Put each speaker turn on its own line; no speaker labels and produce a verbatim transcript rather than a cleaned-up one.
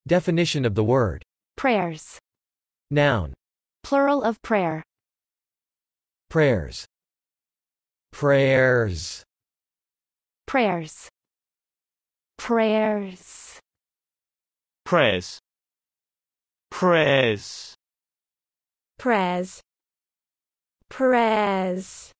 Definition of the word.
Prayers.
Noun.
Plural of prayer.
Prayers. Prayers.
Prayers. Prayers.
Prayers. Prayers.
Prayers. Prayers.